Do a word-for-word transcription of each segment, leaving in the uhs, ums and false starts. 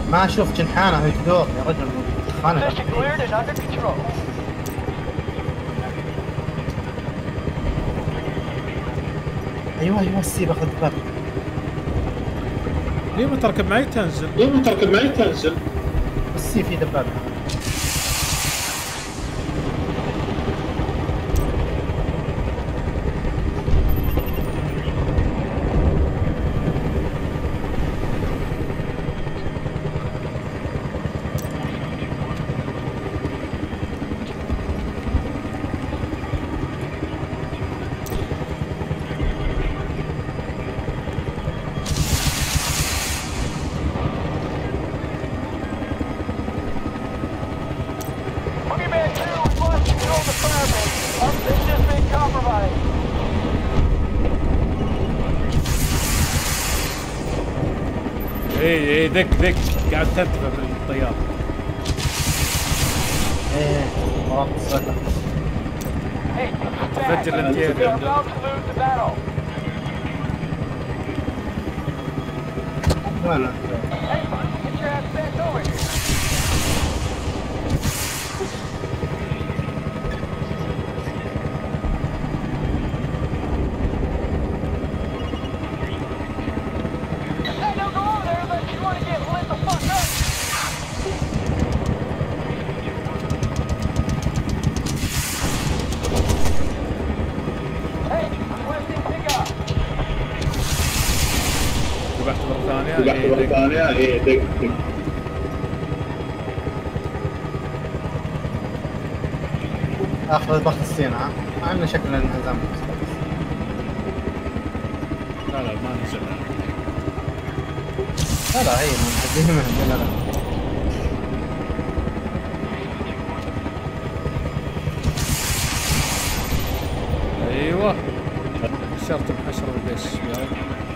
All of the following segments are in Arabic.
ما اشوف جنحانه هي تدور يا رجل خانه. ايوه ايوه السيب اخذ بالك. ليه ما تركب معي تنزل؟ ليه ما تركب معي تنزل؟ السيب في دبابه. اي اي ذك ذك قاعد تنتبه بالطيارة. ايه مرات الصدق. تفجر الانتيار عنده. وين ذبحت مرة ثانية. ذبحت مرة ثانية. اي دق دق. اخذ ضغط الصين ها؟ مع انه شكله انهزم. لا لا ما نزل. لا لا هي منهزمين لا لا. ايوه حشرت بحشر البيس يا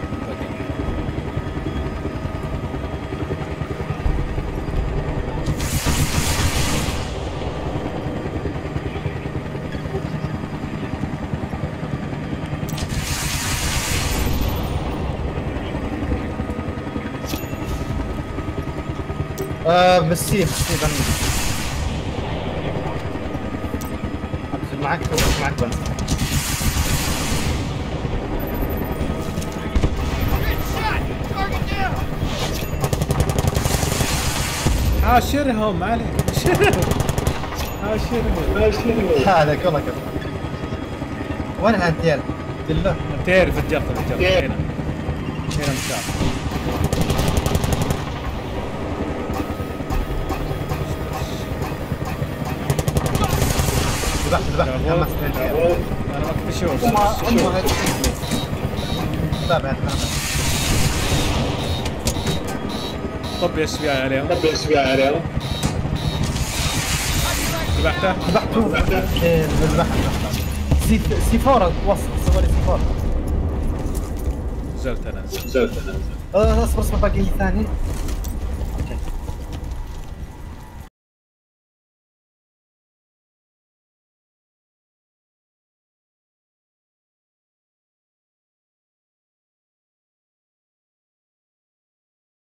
آه بالسيف بالسيف انا انزل معك وأنزل معك بنزل. حاشرهم عليك. حاشرهم حاشرهم. هذا كله كله. وين الانتيال؟ دله. انتير فجرت فجرت هنا. هنا مشاف. ذبحت ذبحت خمس انتيال. انا ما كنت اشوف. تابع طب يا اس بي اي عليهم. طب يا اس بي اي عليهم. ذبحته؟ ذبحته؟ ايه ذبحته سي سي فور وصل صور سي فور. نزلت انا نزلت انا. اصبر اصبر باقي ثاني.